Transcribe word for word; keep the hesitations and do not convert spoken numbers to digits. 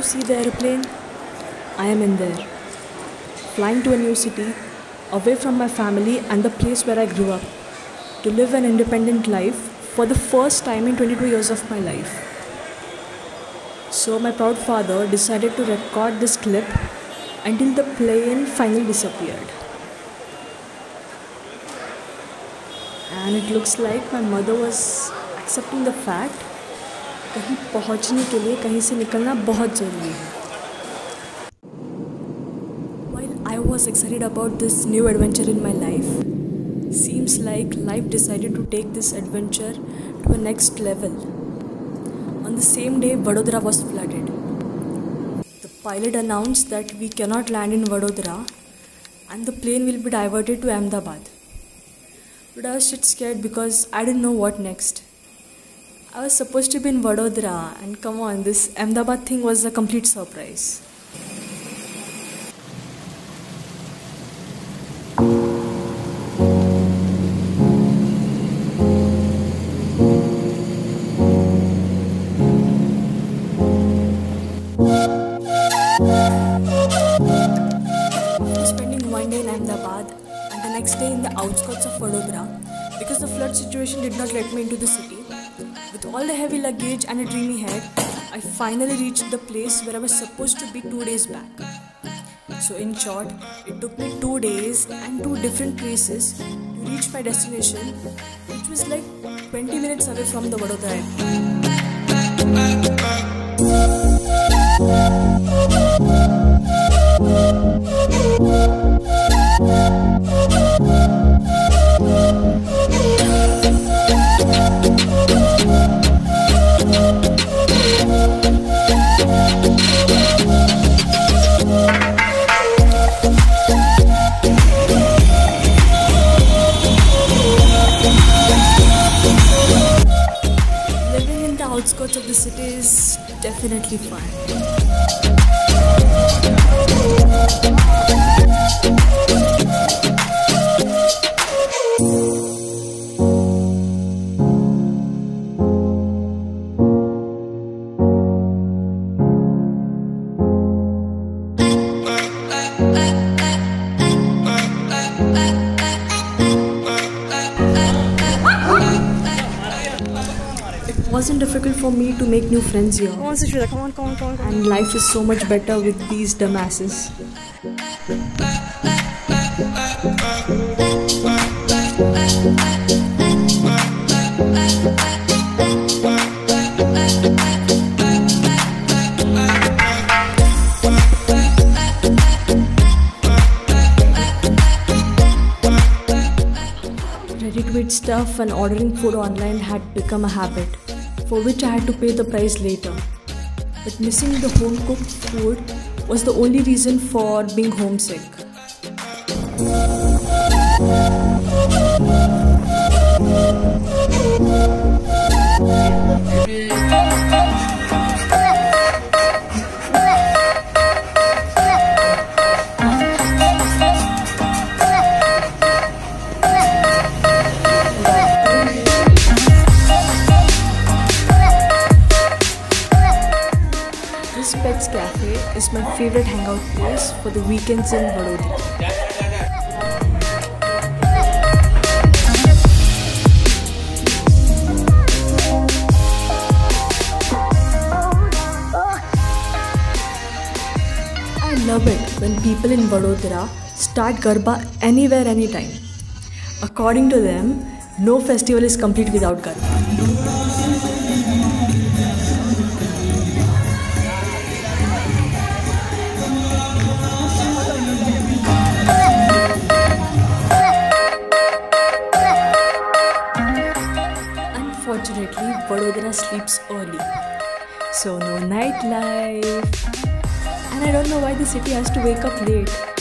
see the airplane? I am in there, flying to a new city, away from my family and the place where I grew up, to live an independent life for the first time in twenty-two years of my life. So my proud father decided to record this clip until the plane finally disappeared. And it looks like my mother was accepting the fact कहीं पहुंचने के लिए कहीं से निकलना बहुत ज़रूरी है. While I was excited about this new adventure in my life, seems like life decided to take this adventure to a next level. On the same day, Vadodara was flooded. The pilot announced that we cannot land in Vadodara and the plane will be diverted to Ahmedabad. But I was shit scared because I didn't know what next. I was supposed to be in Vadodara, and come on, this Ahmedabad thing was a complete surprise. After spending one day in Ahmedabad and the next day in the outskirts of Vadodara, because the flood situation did not let me into the city, with all the heavy luggage and a dreamy head, I finally reached the place where I was supposed to be two days back. So in short, it took me two days and two different places to reach my destination, which was like twenty minutes away from the Vadodara outskirts of the city is definitely fun. It wasn't difficult for me to make new friends here. Come on, Sushmita, come on, come on, come on, come on. And life is so much better with these dumbasses. Ready to eat stuff and ordering food online had become a habit, for which I had to pay the price later. But missing the home-cooked food was the only reason for being homesick. Pets Cafe is my favorite hangout place for the weekends in Vadodara. I love it when people in Vadodara start Garba anywhere, anytime. According to them, no festival is complete without Garba. Unfortunately, Vadodara sleeps early, so no nightlife, and I don't know why the city has to wake up late.